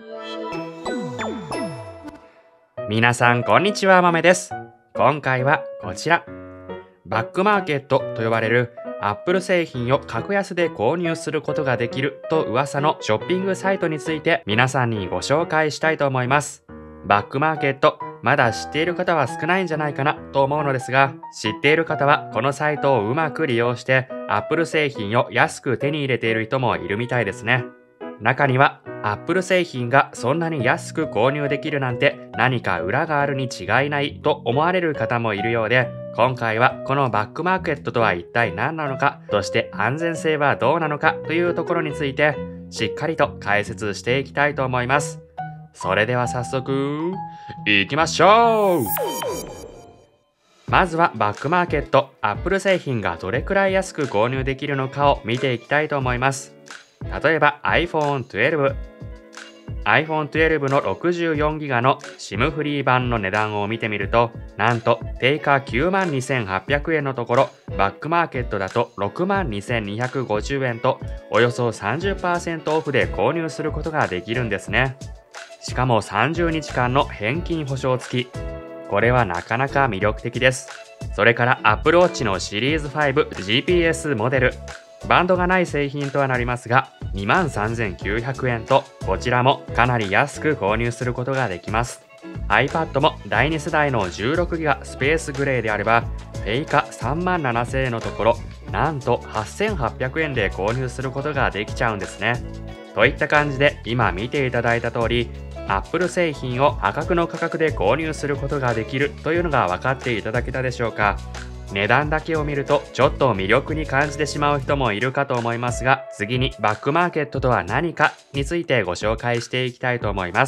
皆さんこんにちは、まめです。今回はこちら、バックマーケットと呼ばれる Apple 製品を格安で購入することができると噂のショッピングサイトについて皆さんにご紹介したいと思います。バックマーケット、まだ知っている方は少ないんじゃないかなと思うのですが、知っている方はこのサイトをうまく利用して Apple 製品を安く手に入れている人もいるみたいですね。中には Apple 製品がそんなに安く購入できるなんて何か裏があるに違いないと思われる方もいるようで、今回はこのバックマーケットとは一体何なのか、そして安全性はどうなのかというところについてしっかりと解説していきたいと思います。それでは早速いきましょう。まずはバックマーケット、Apple 製品がどれくらい安く購入できるのかを見ていきたいと思います。例えば iPhone 12の 64GB の SIM フリー版の値段を見てみると、なんと定価 92,800 円のところ、バックマーケットだと 62,250 円とおよそ 30% オフで購入することができるんですね。しかも30日間の返金保証付き。これはなかなか魅力的です。それから Apple Watch のシリーズ5 GPS モデル。バンドがない製品とはなりますが 23,900 円と、こちらもかなり安く購入することができます。 iPad も第2世代の 16GB スペースグレーであれば定価 37,000 円のところ、なんと 8,800 円で購入することができちゃうんですね。といった感じで今見ていただいた通り、Apple 製品を破格の価格で購入することができるというのが分かっていただけたでしょうか。値段だけを見るとちょっと魅力に感じてしまう人もいるかと思いますが、次にバックマーケットとは何かについてご紹介していきたいと思います。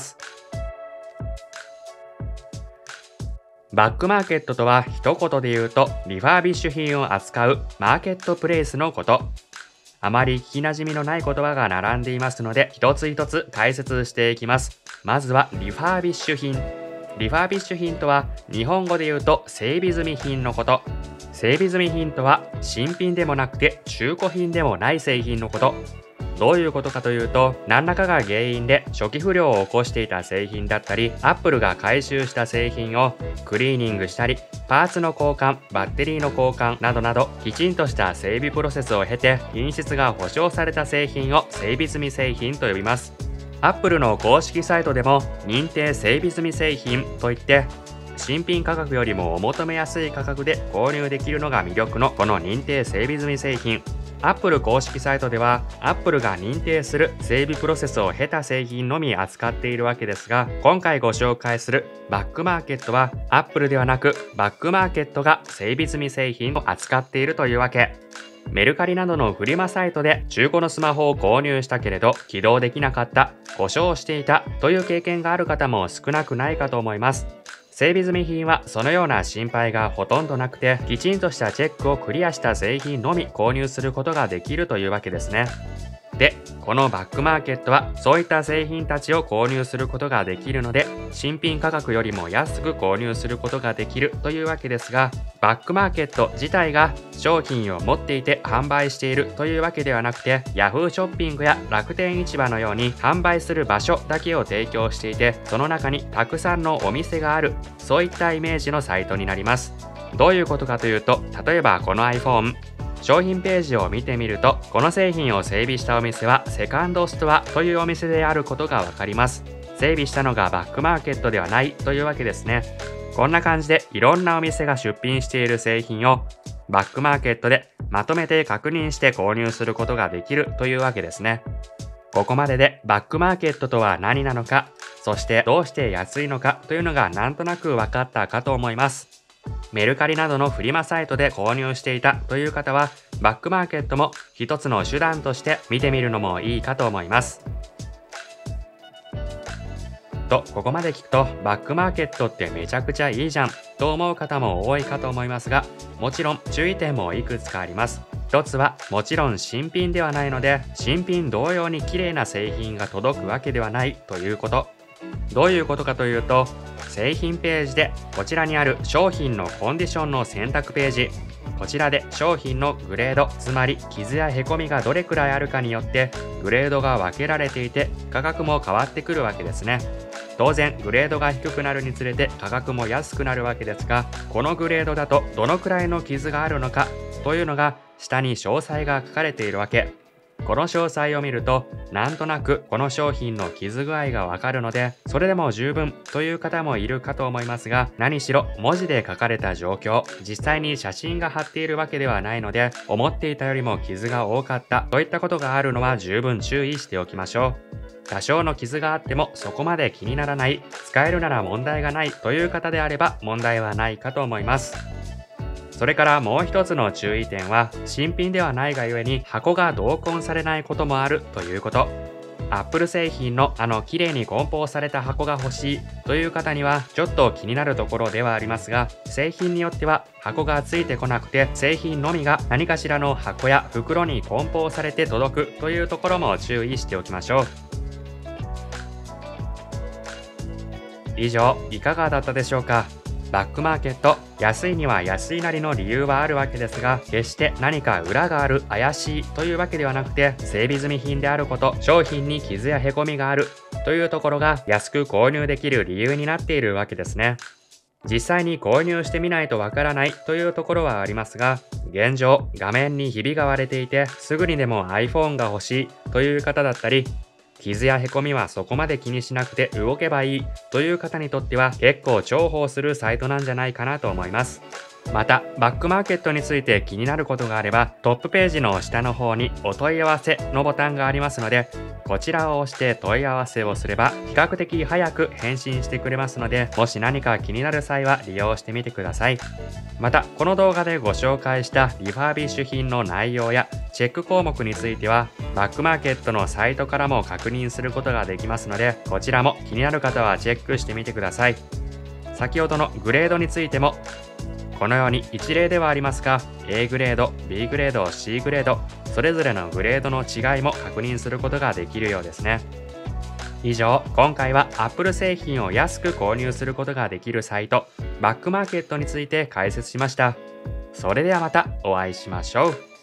バックマーケットとは一言で言うと、リファービッシュ品を扱うマーケットプレイスのこと。あまり聞きなじみのない言葉が並んでいますので、一つ一つ解説していきます。まずはリファービッシュ品。リファービッシュ品とは日本語で言うと整備済み品のこと。整備済み品とは新品でもなくて中古品でもない製品のこと。どういうことかというと、何らかが原因で初期不良を起こしていた製品だったり、Apple が回収した製品をクリーニングしたり、パーツの交換、バッテリーの交換などなど、きちんとした整備プロセスを経て品質が保証された製品を整備済み製品と呼びます。Apple の公式サイトでも認定整備済み製品といって、新品価格よりもお求めやすい価格で購入できるのが魅力のこの認定整備済み製品。Apple 公式サイトでは Apple が認定する整備プロセスを経た製品のみ扱っているわけですが、今回ご紹介するバックマーケットは Apple ではなくバックマーケットが整備済み製品を扱っているというわけ。メルカリなどのフリマサイトで中古のスマホを購入したけれど起動できなかった、故障していたという経験がある方も少なくないかと思います。整備済み品はそのような心配がほとんどなくて、きちんとしたチェックをクリアした製品のみ購入することができるというわけですね。で、このバックマーケットはそういった製品たちを購入することができるので、新品価格よりも安く購入することができるというわけですが、バックマーケット自体が商品を持っていて販売しているというわけではなくて、Yahoo ショッピングや楽天市場のように販売する場所だけを提供していて、その中にたくさんのお店がある、そういったイメージのサイトになります。どういうことかというと、例えばこの iPhone、商品ページを見てみると、この製品を整備したお店はセカンドストアというお店であることがわかります。整備したのがバックマーケットではないというわけですね。こんな感じでいろんなお店が出品している製品をバックマーケットでまとめて確認して購入することができるというわけですね。ここまででバックマーケットとは何なのか、そしてどうして安いのかというのがなんとなく分かったかと思います。メルカリなどのフリマサイトで購入していたという方は、バックマーケットも一つの手段として見てみるのもいいかと思います。ここまで聞くとバックマーケットってめちゃくちゃいいじゃんと思う方も多いかと思いますが、もちろん注意点もいくつかあります。一つはもちろん新品ではないので、新品同様に綺麗な製品が届くわけではないということ。どういうことかというと、製品ページでこちらにある商品のコンディションの選択ページ、 こちらで商品のグレード、つまり傷やへこみがどれくらいあるかによってグレードが分けられていて価格も変わってくるわけですね。当然グレードが低くなるにつれて価格も安くなるわけですが、このグレードだとどのくらいの傷があるのかというのが下に詳細が書かれているわけ。この詳細を見るとなんとなくこの商品の傷具合がわかるので、それでも十分という方もいるかと思いますが、何しろ文字で書かれた状況、実際に写真が貼っているわけではないので、思っていたよりも傷が多かったといったことがあるのは十分注意しておきましょう。多少の傷があってもそこまで気にならない、使えるなら問題がないという方であれば問題はないかと思います。それからもう一つの注意点は、新品ではないがゆえに箱が同梱されないこともあるということ。Apple 製品の綺麗に梱包された箱が欲しいという方にはちょっと気になるところではありますが、製品によっては箱がついてこなくて製品のみが何かしらの箱や袋に梱包されて届くというところも注意しておきましょう。以上、いかがだったでしょうか。バックマーケット、安いには安いなりの理由はあるわけですが、決して何か裏がある、怪しいというわけではなくて、整備済み品であること、商品に傷やへこみがあるというところが安く購入できる理由になっているわけですね。実際に購入してみないとわからないというところはありますが、現状画面にひびが割れていてすぐにでも iPhone が欲しいという方だったり、傷やへこみはそこまで気にしなくて動けばいいという方にとっては結構重宝するサイトなんじゃないかなと思います。またバックマーケットについて気になることがあれば、トップページの下の方にお問い合わせのボタンがありますので、こちらを押して問い合わせをすれば比較的早く返信してくれますので、もし何か気になる際は利用してみてください。またこの動画でご紹介したリファービッシュ品の内容やチェック項目についてはバックマーケットのサイトからも確認することができますので、こちらも気になる方はチェックしてみてください。先ほどのグレードについてもこのように一例ではありますが、 A グレード、B グレード、C グレード、それぞれのグレードの違いも確認することができるようですね。以上、今回は Apple 製品を安く購入することができるサイト、バックマーケットについて解説しました。それではまたお会いしましょう。